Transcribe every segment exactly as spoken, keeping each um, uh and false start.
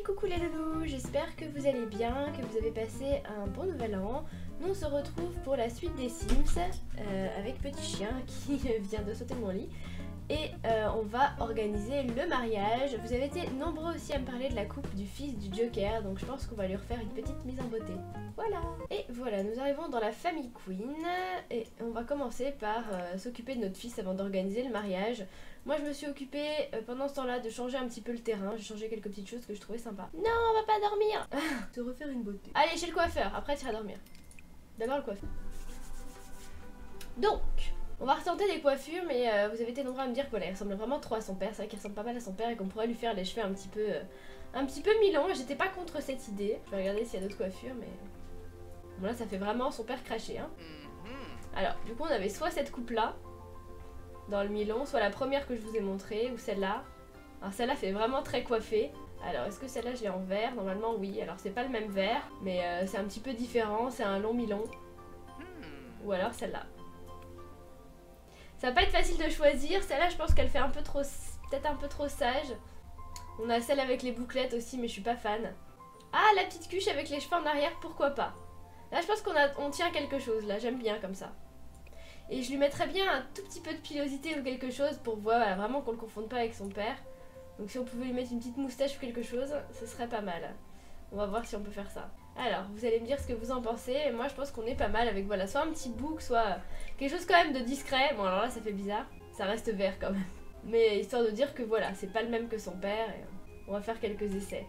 coucou les loulous, j'espère que vous allez bien, que vous avez passé un bon nouvel an. Nous on se retrouve pour la suite des Sims euh, avec Petit Chien qui vient de sauter de mon lit. Et euh, on va organiser le mariage. Vous avez été nombreux aussi à me parler de la coupe du fils du Joker, donc je pense qu'on va lui refaire une petite mise en beauté. Voilà. Et voilà, nous arrivons dans la famille Queen et on va commencer par euh, s'occuper de notre fils avant d'organiser le mariage. Moi je me suis occupée euh, pendant ce temps-là de changer un petit peu le terrain. J'ai changé quelques petites choses que je trouvais sympa. Non, on va pas dormir. Se refaire une beauté. Allez, chez le coiffeur, après tu iras dormir. D'abord le coiffeur. Donc, on va retenter des coiffures, mais euh, vous avez été nombreux à me dire qu'il ressemble vraiment trop à son père. C'est vrai qu'il ressemble pas mal à son père et qu'on pourrait lui faire les cheveux un petit peu euh, un petit peu mi-longs. J'étais pas contre cette idée. Je vais regarder s'il y a d'autres coiffures, mais bon là ça fait vraiment son père craché, hein. Alors du coup on avait soit cette coupe là dans le mi-long, soit la première que je vous ai montrée, ou celle-là. Alors celle-là fait vraiment très coiffée. Alors est-ce que celle-là je l'ai en vert? Normalement oui. Alors c'est pas le même vert, mais euh, c'est un petit peu différent. C'est un long mi-long. Ou alors celle-là. Ça va pas être facile de choisir. Celle-là je pense qu'elle fait un peu trop, peut-être un peu trop sage. On a celle avec les bouclettes aussi, mais je suis pas fan. Ah, la petite cuche avec les cheveux en arrière, pourquoi pas. Là je pense qu'on a, on tient quelque chose là, j'aime bien comme ça. Et je lui mettrais bien un tout petit peu de pilosité ou quelque chose pour voir voilà, vraiment qu'on le confonde pas avec son père. Donc si on pouvait lui mettre une petite moustache ou quelque chose, ce serait pas mal. On va voir si on peut faire ça. Alors, vous allez me dire ce que vous en pensez. Et moi je pense qu'on est pas mal avec voilà, soit un petit bouc, soit quelque chose quand même de discret. Bon alors là ça fait bizarre, ça reste vert quand même. Mais histoire de dire que voilà, c'est pas le même que son père. Et on va faire quelques essais.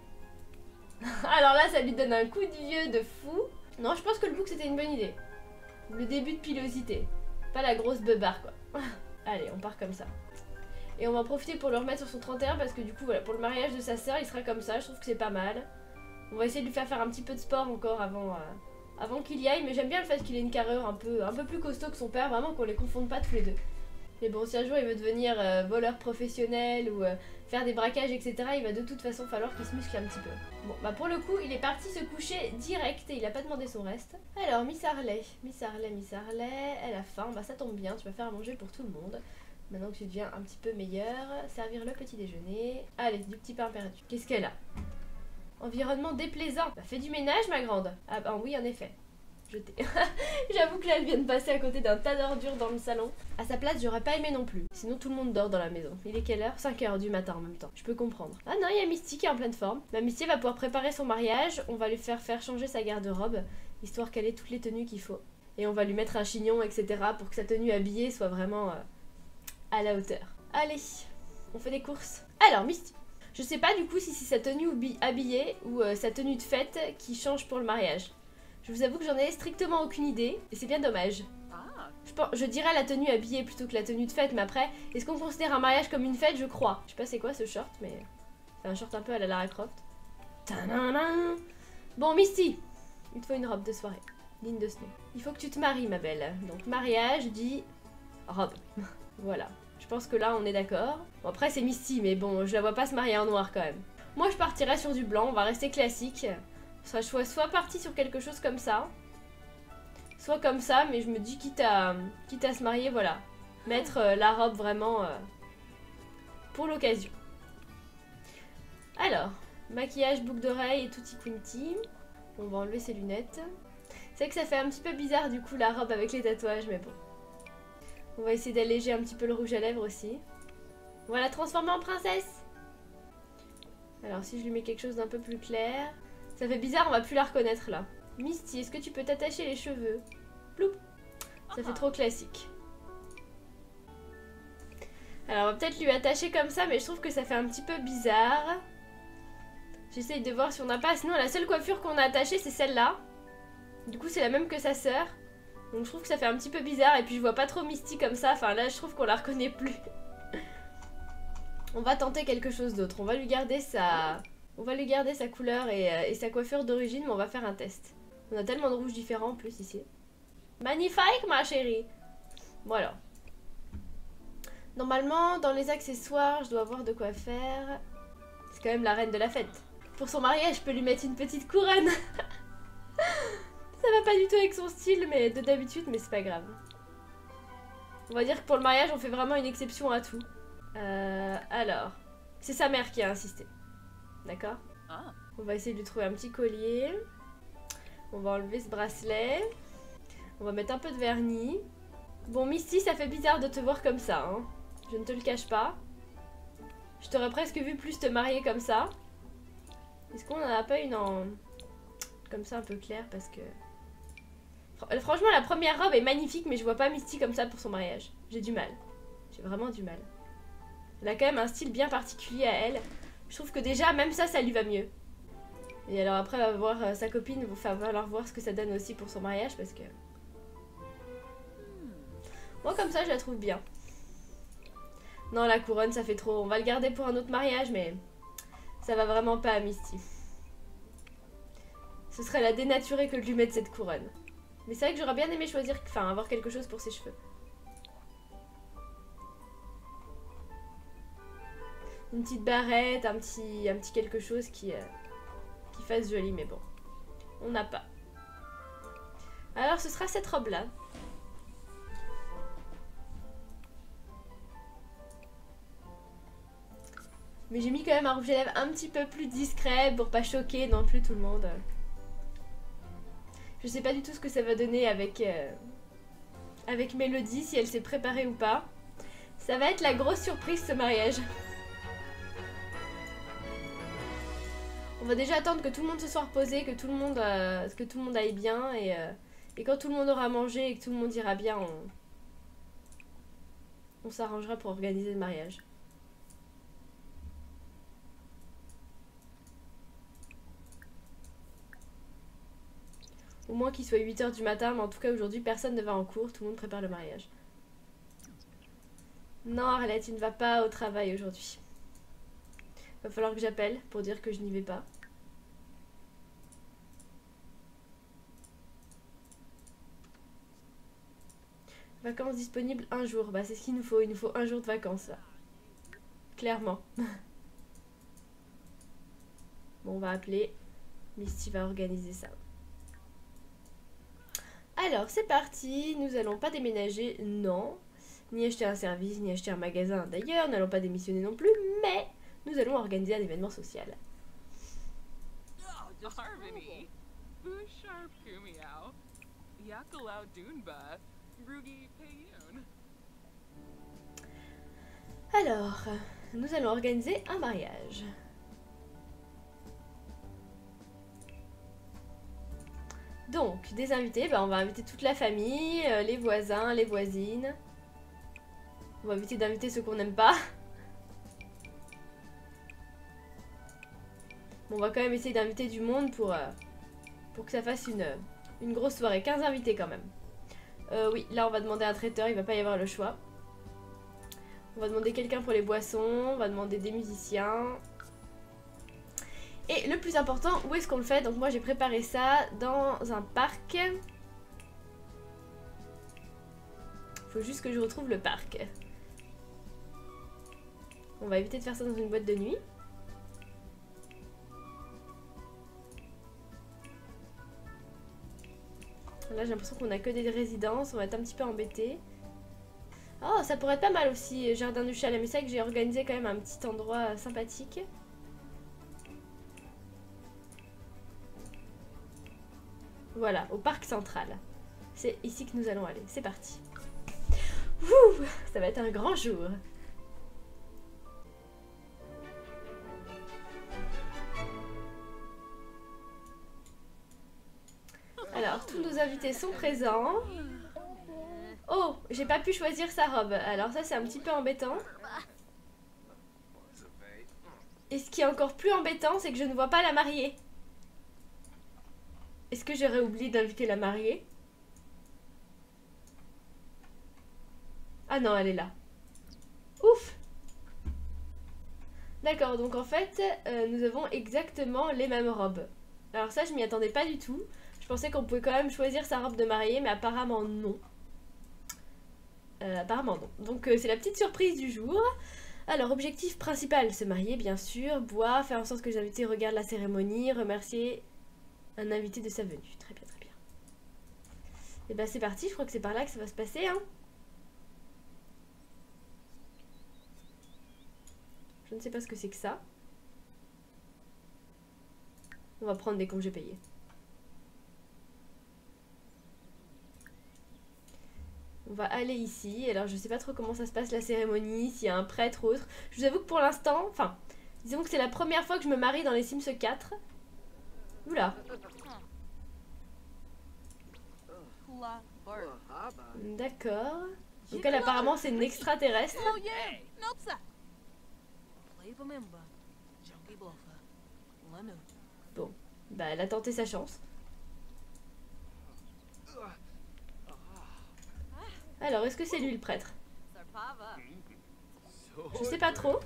Alors là ça lui donne un coup de vieux de fou. Non, je pense que le bouc c'était une bonne idée. Le début de pilosité. Pas la grosse beubare quoi. Allez, on part comme ça. Et on va en profiter pour le remettre sur son trente et un parce que du coup voilà, pour le mariage de sa sœur il sera comme ça, je trouve que c'est pas mal. On va essayer de lui faire faire un petit peu de sport encore avant, euh, avant qu'il y aille, mais j'aime bien le fait qu'il ait une carrure un peu, un peu plus costaud que son père, vraiment qu'on les confonde pas tous les deux. Mais bon, si un jour il veut devenir euh, voleur professionnel ou euh, faire des braquages et cetera, il va de toute façon falloir qu'il se muscle un petit peu. Bon, bah pour le coup, il est parti se coucher direct et il a pas demandé son reste. Alors, Miss Harley, Miss Harley, Miss Harley, elle a faim, bah ça tombe bien, tu vas faire à manger pour tout le monde. Maintenant que tu deviens un petit peu meilleur, servir le petit déjeuner. Allez, du petit pain perdu. Qu'est-ce qu'elle a? Environnement déplaisant. Bah fais du ménage ma grande. Ah bah oui en effet. Jeté. J'avoue que là elle vient de passer à côté d'un tas d'ordures dans le salon. À sa place j'aurais pas aimé non plus. Sinon tout le monde dort dans la maison. Il est quelle heure? cinq heures du matin en même temps. Je peux comprendre. Ah non, il y a Misty qui est en pleine forme. Ma Misty va pouvoir préparer son mariage. On va lui faire faire changer sa garde-robe. Histoire qu'elle ait toutes les tenues qu'il faut. Et on va lui mettre un chignon et cetera. Pour que sa tenue habillée soit vraiment euh, à la hauteur. Allez, on fait des courses. Alors Misty. Je sais pas du coup si c'est sa tenue habillée ou euh, sa tenue de fête qui change pour le mariage. Je vous avoue que j'en ai strictement aucune idée et c'est bien dommage. Je, pense, je dirais la tenue habillée plutôt que la tenue de fête, mais après, est-ce qu'on considère un mariage comme une fête? Je crois. Je sais pas c'est quoi ce short, mais c'est un short un peu à la Lara Croft. Tadam. Bon Misty, il te faut une robe de soirée, digne de ce nom. Il faut que tu te maries ma belle. Donc mariage dit robe. Voilà. Je pense que là on est d'accord. Bon après c'est Misty mais bon je la vois pas se marier en noir quand même. Moi je partirais sur du blanc, on va rester classique. Soit je sois soit parti sur quelque chose comme ça. Soit comme ça mais je me dis quitte à, quitte à se marier voilà. Mettre euh, la robe vraiment euh, pour l'occasion. Alors, maquillage, boucle d'oreille et tutti quinti. On va enlever ses lunettes. C'est vrai que ça fait un petit peu bizarre du coup la robe avec les tatouages mais bon. On va essayer d'alléger un petit peu le rouge à lèvres aussi. On va la transformer en princesse. Alors si je lui mets quelque chose d'un peu plus clair. Ça fait bizarre, on va plus la reconnaître là. Misty, est-ce que tu peux t'attacher les cheveux? Ploup. Ça fait trop classique. Alors on va peut-être lui attacher comme ça, mais je trouve que ça fait un petit peu bizarre. J'essaye de voir si on n'a pas... Sinon la seule coiffure qu'on a attachée c'est celle-là. Du coup c'est la même que sa sœur. Donc je trouve que ça fait un petit peu bizarre et puis je vois pas trop Misty comme ça, enfin là je trouve qu'on la reconnaît plus. On va tenter quelque chose d'autre, on va lui garder sa... On va lui garder sa couleur et, euh, et sa coiffure d'origine, mais on va faire un test. On a tellement de rouges différents en plus ici. Magnifique ma chérie. Bon alors. Normalement dans les accessoires je dois avoir de quoi faire. C'est quand même la reine de la fête. Pour son mariage je peux lui mettre une petite couronne. Ça va pas du tout avec son style mais de d'habitude, mais c'est pas grave. On va dire que pour le mariage on fait vraiment une exception à tout. Euh, alors, c'est sa mère qui a insisté. D'accord? On va essayer de lui trouver un petit collier. On va enlever ce bracelet. On va mettre un peu de vernis. Bon, Misty, ça fait bizarre de te voir comme ça, hein. Je ne te le cache pas. Je t'aurais presque vu plus te marier comme ça. Est-ce qu'on en a pas une en... comme ça un peu claire parce que... Franchement, la première robe est magnifique, mais je vois pas Misty comme ça pour son mariage. J'ai du mal. J'ai vraiment du mal. Elle a quand même un style bien particulier à elle. Je trouve que déjà, même ça, ça lui va mieux. Et alors après, elle va voir euh, sa copine, il va falloir voir ce que ça donne aussi pour son mariage parce que... Moi, comme ça, je la trouve bien. Non, la couronne, ça fait trop. On va le garder pour un autre mariage, mais ça va vraiment pas à Misty. Ce serait la dénaturer que de lui mettre cette couronne. Mais c'est vrai que j'aurais bien aimé choisir, enfin, avoir quelque chose pour ses cheveux. Une petite barrette, un petit, un petit quelque chose qui, euh, qui fasse joli, mais bon. On n'a pas. Alors, ce sera cette robe-là. Mais j'ai mis quand même un rouge à lèvres un petit peu plus discret pour pas choquer non plus tout le monde. Je sais pas du tout ce que ça va donner avec, euh, avec Mélodie, si elle s'est préparée ou pas. Ça va être la grosse surprise ce mariage. On va déjà attendre que tout le monde se soit reposé, que tout le monde, euh, que tout le monde aille bien. Et, euh, et quand tout le monde aura mangé et que tout le monde ira bien, on, on s'arrangera pour organiser le mariage. Au moins qu'il soit huit heures du matin, mais en tout cas aujourd'hui personne ne va en cours, tout le monde prépare le mariage. Non Arlette, tu ne vas pas au travail aujourd'hui. Va falloir que j'appelle pour dire que je n'y vais pas. Vacances disponibles un jour, bah c'est ce qu'il nous faut, il nous faut un jour de vacances là. Clairement. Bon, on va appeler, Misty va organiser ça. Alors, c'est parti. Nous allons pas déménager, non. Ni acheter un service, ni acheter un magasin. D'ailleurs, nous n'allons pas démissionner non plus, mais nous allons organiser un événement social. Alors, nous allons organiser un mariage. Donc, des invités, bah on va inviter toute la famille, euh, les voisins, les voisines. On va éviter d'inviter ceux qu'on n'aime pas. Bon, on va quand même essayer d'inviter du monde pour, euh, pour que ça fasse une, une grosse soirée. quinze invités quand même. Euh, oui, là on va demander à un traiteur, il va pas y avoir le choix. On va demander quelqu'un pour les boissons, on va demander des musiciens. Et le plus important, où est-ce qu'on le fait? Donc moi j'ai préparé ça dans un parc. Faut juste que je retrouve le parc. On va éviter de faire ça dans une boîte de nuit. Là j'ai l'impression qu'on a que des résidences, on va être un petit peu embêtés. Oh, ça pourrait être pas mal aussi, jardin du chalet. Mais c'est vrai que j'ai organisé quand même un petit endroit sympathique. Voilà, au parc central. C'est ici que nous allons aller. C'est parti. Ouh, ça va être un grand jour. Alors, tous nos invités sont présents. Oh, j'ai pas pu choisir sa robe. Alors ça, c'est un petit peu embêtant. Et ce qui est encore plus embêtant, c'est que je ne vois pas la mariée. Est-ce que j'aurais oublié d'inviter la mariée? Ah non, elle est là. Ouf! D'accord, donc en fait, euh, nous avons exactement les mêmes robes. Alors ça, je m'y attendais pas du tout. Je pensais qu'on pouvait quand même choisir sa robe de mariée, mais apparemment non. Euh, apparemment non. Donc euh, c'est la petite surprise du jour. Alors, objectif principal, se marier bien sûr, boire, faire en sorte que les invités regardent la cérémonie, remercier un invité de sa venue. Très bien, très bien. Et ben c'est parti, je crois que c'est par là que ça va se passer, hein. Je ne sais pas ce que c'est que ça. On va prendre des congés payés. On va aller ici. Alors je sais pas trop comment ça se passe la cérémonie, s'il y a un prêtre ou autre. Je vous avoue que pour l'instant, enfin, disons que c'est la première fois que je me marie dans les Sims quatre. Oula. D'accord. Donc elle apparemment c'est une extraterrestre. Bon, bah elle a tenté sa chance. Alors, est-ce que c'est lui le prêtre? Je sais pas trop.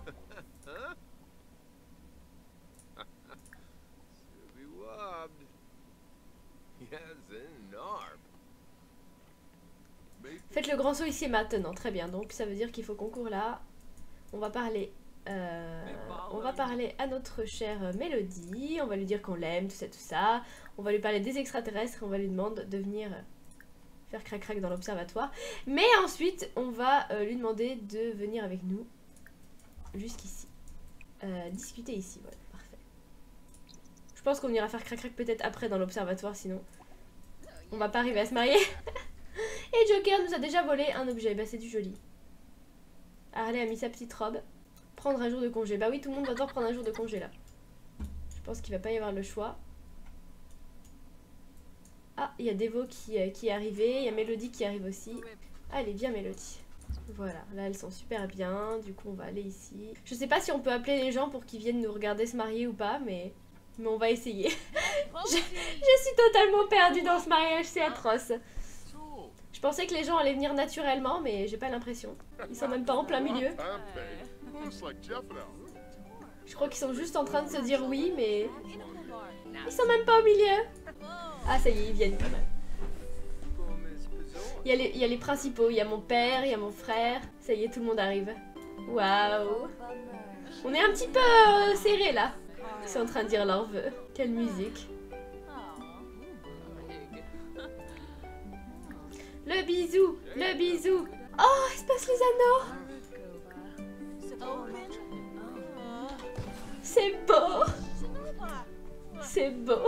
Faites le grand saut ici et maintenant, très bien. Donc ça veut dire qu'il faut qu'on court là. On va parler... Euh, on va parler à notre chère Mélodie. On va lui dire qu'on l'aime, tout ça, tout ça. On va lui parler des extraterrestres. On va lui demander de venir... faire crac-crac dans l'observatoire. Mais ensuite, on va euh, lui demander de venir avec nous jusqu'ici. Euh, discuter ici, voilà, parfait. Je pense qu'on ira faire crac-crac peut-être après dans l'observatoire, sinon on va pas arriver à se marier. Et Joker nous a déjà volé un objet, bah c'est du joli. Harley a mis sa petite robe. Prendre un jour de congé, bah oui, tout le monde va devoir prendre un jour de congé là. Je pense qu'il va pas y avoir le choix. Ah, il y a Devo qui, euh, qui est arrivé, il y a Mélodie qui arrive aussi. Ah, elle est bien Mélodie. Voilà, là elles sont super bien, du coup on va aller ici. Je sais pas si on peut appeler les gens pour qu'ils viennent nous regarder se marier ou pas, mais, mais on va essayer. je, je suis totalement perdue dans ce mariage, c'est atroce. Je pensais que les gens allaient venir naturellement, mais j'ai pas l'impression. Ils sont même pas en plein milieu. Je crois qu'ils sont juste en train de se dire oui, mais... ils sont même pas au milieu. Ah ça y est, ils viennent quand même. Il y a les, il y a les principaux, il y a mon père, il y a mon frère. Ça y est, tout le monde arrive. Waouh. On est un petit peu euh, serré là. Ils sont en train de dire leur vœu. Quelle musique. Le bisou, le bisou. Oh, il se passe les anneaux. C'est beau. C'est beau.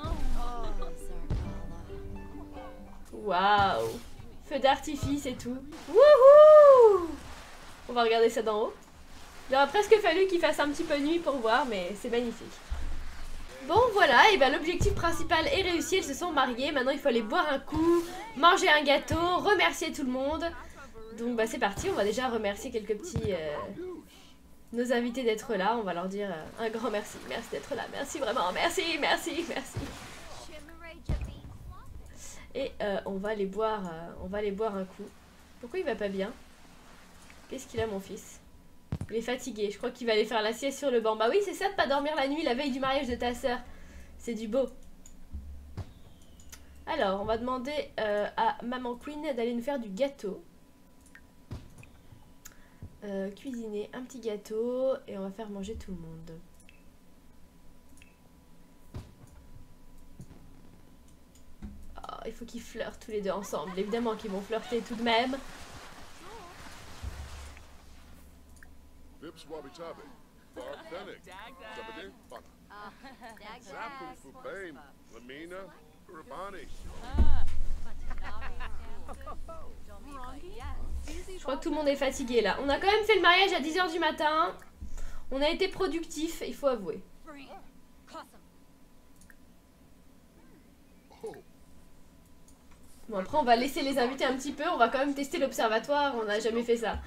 Waouh. Feu d'artifice et tout. Wouhou. On va regarder ça d'en haut. Il aurait presque fallu qu'il fasse un petit peu nuit pour voir, mais c'est magnifique. Bon voilà, et ben l'objectif principal est réussi, ils se sont mariés. Maintenant il faut aller boire un coup, manger un gâteau, remercier tout le monde. Donc bah c'est parti, on va déjà remercier quelques petits... Euh, nos invités d'être là, on va leur dire euh, un grand merci. Merci d'être là, merci vraiment, merci, merci, merci. Et euh, on va aller boire, euh, on va aller boire un coup. Pourquoi il va pas bien? Qu'est-ce qu'il a mon fils? Il est fatigué, je crois qu'il va aller faire la sieste sur le banc. Bah oui, c'est ça de pas dormir la nuit la veille du mariage de ta sœur. C'est du beau. Alors, on va demander euh, à Maman Queen d'aller nous faire du gâteau. Euh, cuisiner un petit gâteau et on va faire manger tout le monde. Oh, il faut qu'ils flirtent tous les deux ensemble. Évidemment qu'ils vont flirter tout de même. Je crois que tout le monde est fatigué là. On a quand même fait le mariage à dix heures du matin. On a été productif, il faut avouer. Bon après on va laisser les invités un petit peu. On va quand même tester l'observatoire. On n'a jamais fait ça.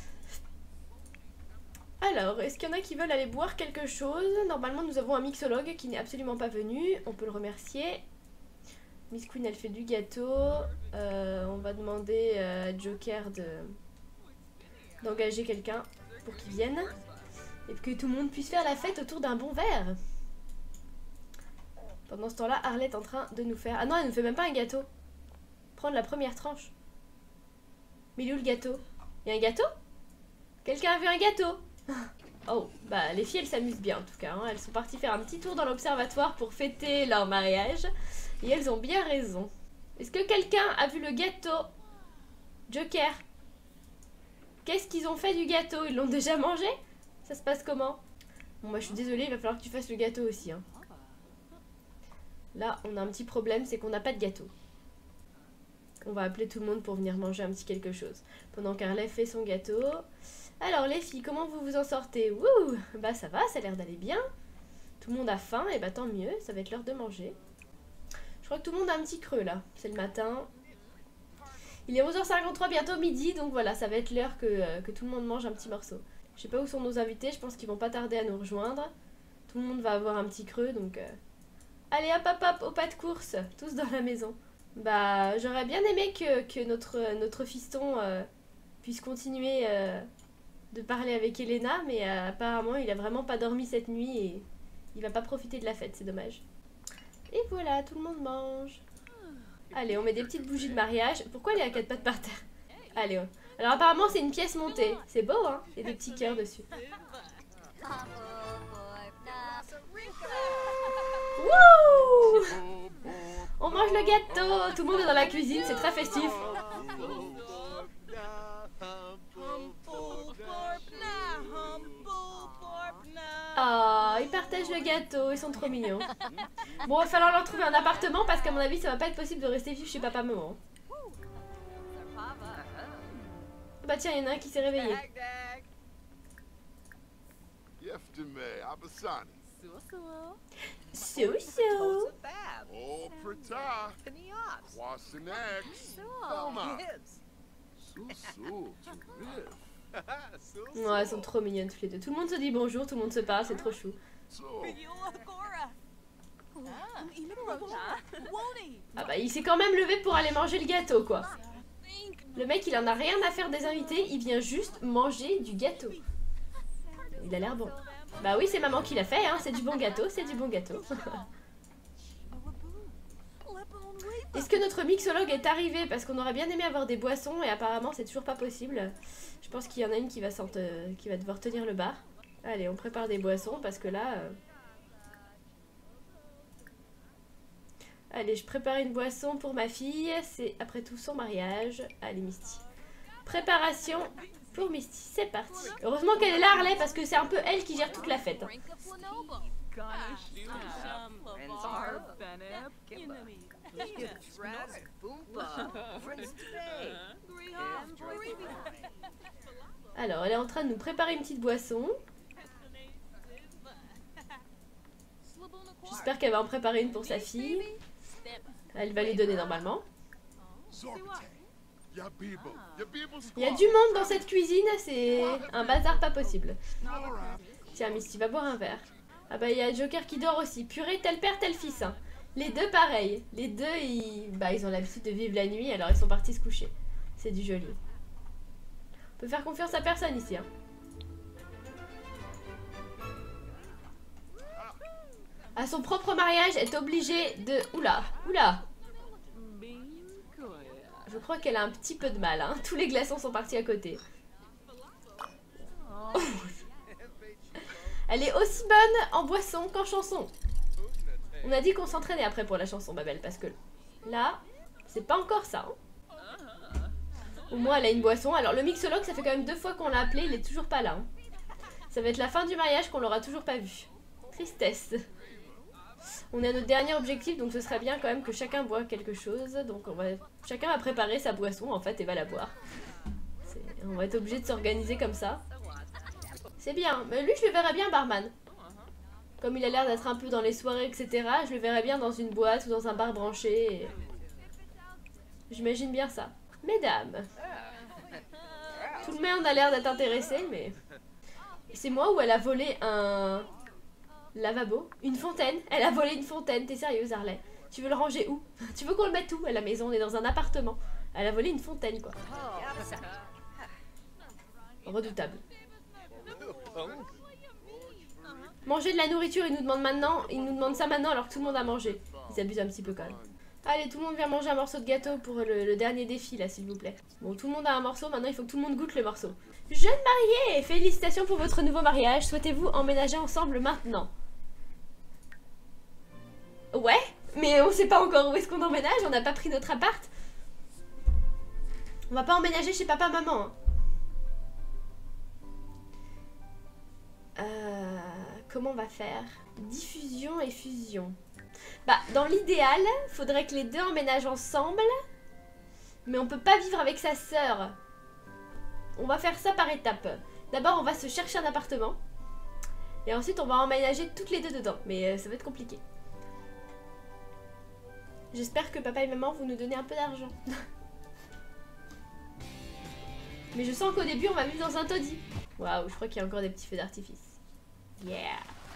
Alors, est-ce qu'il y en a qui veulent aller boire quelque chose? Normalement, nous avons un mixologue qui n'est absolument pas venu. On peut le remercier. Miss Queen, elle fait du gâteau. Euh, on va demander à Joker de d'engager quelqu'un pour qu'il vienne. Et que tout le monde puisse faire la fête autour d'un bon verre. Pendant ce temps-là, Arlette est en train de nous faire... Ah non, elle ne fait même pas un gâteau. Prendre la première tranche. Mais il est où le gâteau? Il y a un gâteau? Quelqu'un a vu un gâteau? Oh, bah les filles elles s'amusent bien en tout cas, hein. Elles sont parties faire un petit tour dans l'observatoire pour fêter leur mariage. Et elles ont bien raison. Est-ce que quelqu'un a vu le gâteau? Joker, qu'est-ce qu'ils ont fait du gâteau? Ils l'ont déjà mangé? Ça se passe comment? Bon bah je suis désolée, il va falloir que tu fasses le gâteau aussi, hein. Là, on a un petit problème, c'est qu'on n'a pas de gâteau. On va appeler tout le monde pour venir manger un petit quelque chose. Pendant qu'Harley fait son gâteau. Alors les filles, comment vous vous en sortez? Wouh! Bah ça va, ça a l'air d'aller bien. Tout le monde a faim, et bah tant mieux, ça va être l'heure de manger. Je crois que tout le monde a un petit creux là, c'est le matin. Il est onze heures cinquante-trois, bientôt midi, donc voilà, ça va être l'heure que, euh, que tout le monde mange un petit morceau. Je sais pas où sont nos invités, je pense qu'ils vont pas tarder à nous rejoindre. Tout le monde va avoir un petit creux, donc... Euh... Allez hop hop hop, au pas de course, tous dans la maison. Bah, j'aurais bien aimé que, que notre, notre fiston euh, puisse continuer... Euh... de parler avec Elena, mais euh, apparemment il a vraiment pas dormi cette nuit et il va pas profiter de la fête, c'est dommage. Et voilà, tout le monde mange. Allez, on met des petites bougies de mariage. Pourquoi il y a quatre pattes par terre? Allez, on... alors apparemment c'est une pièce montée. C'est beau, hein? Il y a des petits cœurs dessus. Wouh! On mange le gâteau. Tout le monde est dans la cuisine, c'est très festif. Oh, ils partagent le gâteau, ils sont trop mignons. Bon, il va falloir leur trouver un appartement parce qu'à mon avis, ça va pas être possible de rester vivre chez papa-maman. Bah tiens, il y en a un qui s'est réveillé. So-so. Ouais, elles sont trop mignonnes toutes les deux. Tout le monde se dit bonjour, tout le monde se parle, c'est trop chou. Ah bah il s'est quand même levé pour aller manger le gâteau quoi. Le mec il en a rien à faire des invités, il vient juste manger du gâteau. Il a l'air bon. Bah oui c'est maman qui l'a fait hein, c'est du bon gâteau, c'est du bon gâteau. Est-ce que notre mixologue est arrivé? Parce qu'on aurait bien aimé avoir des boissons et apparemment c'est toujours pas possible. Je pense qu'il y en a une qui va, euh, qui va devoir tenir le bar. Allez, on prépare des boissons parce que là... Euh... Allez, je prépare une boisson pour ma fille. C'est après tout son mariage. Allez, Misty. Préparation pour Misty. C'est parti. Heureusement qu'elle est là, Harley, parce que c'est un peu elle qui gère toute la fête. Hein. Alors, elle est en train de nous préparer une petite boisson. J'espère qu'elle va en préparer une pour sa fille. Elle va lui donner normalement. Il y a du monde dans cette cuisine, c'est un bazar pas possible. Tiens, Misty, va boire un verre. Ah bah, il y a Joker qui dort aussi. Purée, tel père, tel fils. Hein. Les deux pareil. Les deux, ils, bah, ils ont l'habitude de vivre la nuit, alors ils sont partis se coucher. C'est du joli. On peut faire confiance à personne ici. Hein. À son propre mariage, est obligée de... Oula, oula. Je crois qu'elle a un petit peu de mal. Hein. Tous les glaçons sont partis à côté. Oh. Elle est aussi bonne en boisson qu'en chanson. On a dit qu'on s'entraînait après pour la chanson, ma belle, parce que là, c'est pas encore ça. Hein. Au moins, elle a une boisson. Alors, le mixologue, ça fait quand même deux fois qu'on l'a appelé, il est toujours pas là. Hein. Ça va être la fin du mariage qu'on l'aura toujours pas vu. Tristesse. On est à notre dernier objectif, donc ce serait bien quand même que chacun boive quelque chose. Donc, on va... chacun va préparer sa boisson, en fait, et va la boire. On va être obligé de s'organiser comme ça. C'est bien. Mais lui, je le verrais bien barman. Comme il a l'air d'être un peu dans les soirées, et cetera, je le verrais bien dans une boîte ou dans un bar branché. Et... j'imagine bien ça. Mesdames. Tout le monde a l'air d'être intéressé, mais... c'est moi ou elle a volé un... lavabo? Une fontaine? Elle a volé une fontaine. T'es sérieuse, Harley? Tu veux le ranger où? Tu veux qu'on le mette où à la maison? On est dans un appartement. Elle a volé une fontaine, quoi. Redoutable. Manger de la nourriture, ils nous demandent maintenant, ils nous demandent ça maintenant alors que tout le monde a mangé. Ils abusent un petit peu quand même. Allez, tout le monde vient manger un morceau de gâteau pour le, le dernier défi là, s'il vous plaît. Bon, tout le monde a un morceau, maintenant il faut que tout le monde goûte le morceau. Jeune mariée, félicitations pour votre nouveau mariage. Souhaitez-vous emménager ensemble maintenant? Ouais, mais on sait pas encore où est-ce qu'on emménage, on n'a pas pris notre appart. On va pas emménager chez papa-maman. Hein. Euh, comment on va faire? Diffusion et fusion. Bah, dans l'idéal, faudrait que les deux emménagent ensemble. Mais on peut pas vivre avec sa sœur. On va faire ça par étapes. D'abord, on va se chercher un appartement. Et ensuite, on va emménager toutes les deux dedans. Mais euh, ça va être compliqué. J'espère que papa et maman vont nous donner un peu d'argent. Mais je sens qu'au début, on va vivre dans un taudis. Waouh, je crois qu'il y a encore des petits feux d'artifice. Yeah.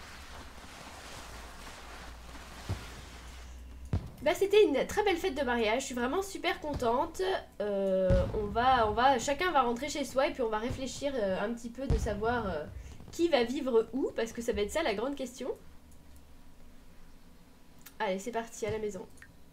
Bah, c'était une très belle fête de mariage. Je suis vraiment super contente. Euh, on va, on va, chacun va rentrer chez soi et puis on va réfléchir euh, un petit peu de savoir euh, qui va vivre où, parce que ça va être ça la grande question. Allez, c'est parti, à la maison.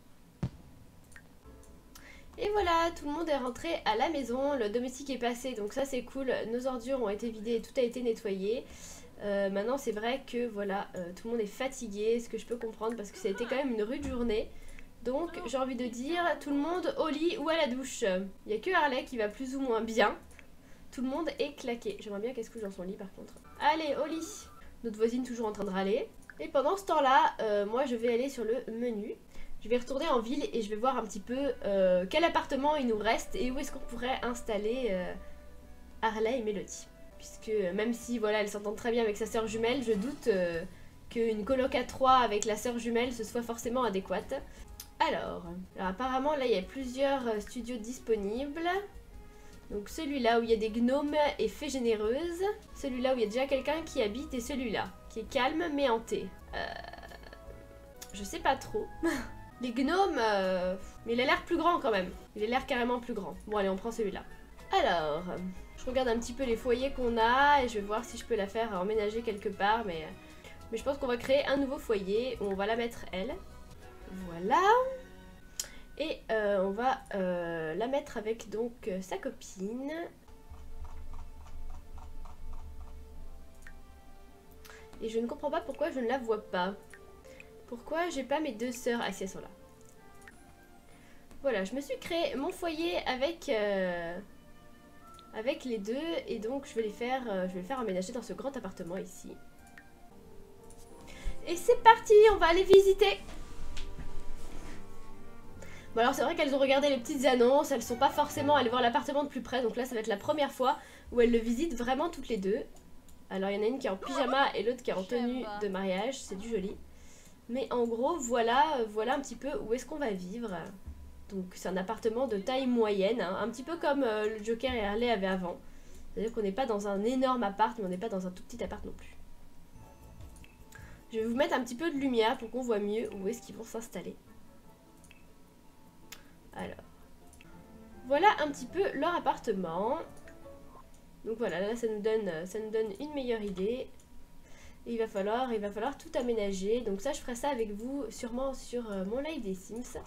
Et voilà, tout le monde est rentré à la maison, le domestique est passé, donc ça c'est cool, nos ordures ont été vidées et tout a été nettoyé. Euh, maintenant c'est vrai que voilà, euh, tout le monde est fatigué, ce que je peux comprendre parce que ça a été quand même une rude journée. Donc j'ai envie de dire, tout le monde au lit ou à la douche. Il n'y a que Harley qui va plus ou moins bien. Tout le monde est claqué. J'aimerais bien qu'elle se couche dans son lit par contre. Allez, au lit. Notre voisine toujours en train de râler. Et pendant ce temps-là, euh, moi je vais aller sur le menu. Je vais retourner en ville et je vais voir un petit peu euh, quel appartement il nous reste et où est-ce qu'on pourrait installer euh, Harley et Mélodie. Puisque même si voilà, elle s'entend très bien avec sa sœur jumelle, je doute euh, qu'une coloc à trois avec la sœur jumelle ce soit forcément adéquate. Alors, alors apparemment là il y a plusieurs studios disponibles. Donc celui-là où il y a des gnomes et fées généreuses. Celui-là où il y a déjà quelqu'un qui habite et celui-là qui est calme mais hanté. Euh, je sais pas trop. Les gnomes, euh... mais il a l'air plus grand quand même. Il a l'air carrément plus grand. Bon allez, on prend celui-là. Alors, je regarde un petit peu les foyers qu'on a et je vais voir si je peux la faire emménager quelque part. Mais, mais je pense qu'on va créer un nouveau foyer où on va la mettre elle. Voilà. Et euh, on va euh, la mettre avec donc euh, sa copine. Et je ne comprends pas pourquoi je ne la vois pas. Pourquoi j'ai pas mes deux sœurs? Ah si, elles sont là. Voilà, je me suis créé mon foyer avec euh, avec les deux et donc je vais les faire euh, je vais les faire emménager dans ce grand appartement ici. Et c'est parti, on va aller visiter. Bon alors c'est vrai qu'elles ont regardé les petites annonces, elles sont pas forcément allées voir l'appartement de plus près, donc là ça va être la première fois où elles le visitent vraiment toutes les deux. Alors il y en a une qui est en pyjama et l'autre qui est en tenue de mariage, c'est du joli. Mais en gros, voilà, voilà un petit peu où est-ce qu'on va vivre. Donc c'est un appartement de taille moyenne, hein, un petit peu comme euh, le Joker et Harley avaient avant. C'est-à-dire qu'on n'est pas dans un énorme appart, mais on n'est pas dans un tout petit appart non plus. Je vais vous mettre un petit peu de lumière pour qu'on voit mieux où est-ce qu'ils vont s'installer. Alors, voilà un petit peu leur appartement. Donc voilà, là ça nous donne, ça nous donne une meilleure idée. Et il va falloir, il va falloir tout aménager. Donc ça, je ferai ça avec vous sûrement sur euh, mon live des Sims.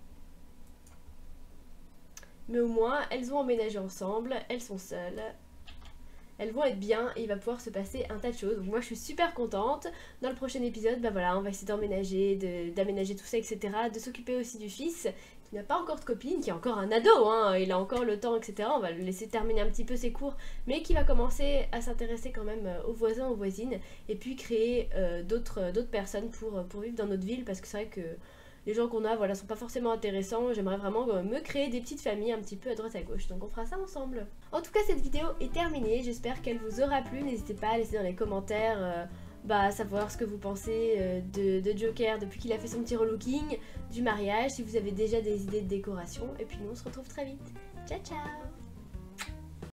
Mais au moins, elles vont emménager ensemble, elles sont seules. Elles vont être bien et il va pouvoir se passer un tas de choses. Donc moi, je suis super contente. Dans le prochain épisode, bah voilà, on va essayer d'emménager, d'aménager tout ça, et cetera. De s'occuper aussi du fils qui n'a pas encore de copine, qui est encore un ado, hein. Il a encore le temps, et cetera. On va le laisser terminer un petit peu ses cours, mais qui va commencer à s'intéresser quand même aux voisins, aux voisines, et puis créer euh, d'autres d'autres personnes pour, pour vivre dans notre ville, parce que c'est vrai que les gens qu'on a, voilà, sont pas forcément intéressants. J'aimerais vraiment euh, me créer des petites familles un petit peu à droite à gauche, donc on fera ça ensemble. En tout cas, cette vidéo est terminée, j'espère qu'elle vous aura plu. N'hésitez pas à laisser dans les commentaires euh, bah, savoir ce que vous pensez euh, de, de Joker depuis qu'il a fait son petit relooking, du mariage, si vous avez déjà des idées de décoration, et puis nous on se retrouve très vite. Ciao ciao.